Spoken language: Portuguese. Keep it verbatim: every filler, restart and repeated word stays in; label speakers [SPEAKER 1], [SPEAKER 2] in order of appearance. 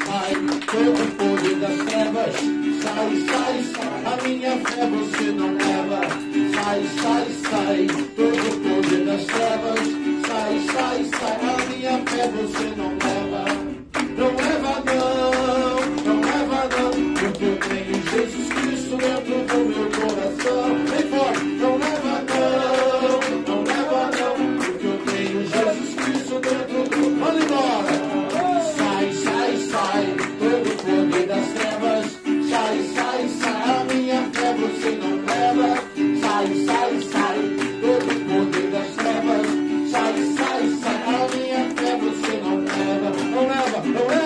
[SPEAKER 1] sai, todo o poder das trevas, sai, sai, sai, a minha fé você não leva, sai, sai, sai, todo o poder das trevas, sai, sai, sai, a minha fé você não leva, não leva não, não leva não, porque eu tenho Jesus Cristo dentro do meu coração, vem fora, não leva não, não leva não, porque eu tenho Jesus Cristo dentro do, manda embora. Sai, sai, sai, todo o poder das trevas, sai, sai, sai, a minha fé você não leva, sai, sai, sai, todo o poder das trevas, sai, sai, sai, a minha fé você não leva, não leva, não leva.